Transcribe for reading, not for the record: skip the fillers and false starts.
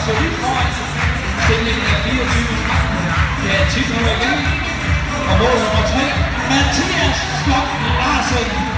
solidt foran. Stillingen er 24. Det er 10 minutter igen. Og mål nummer 3. Mathias Skok Larsen.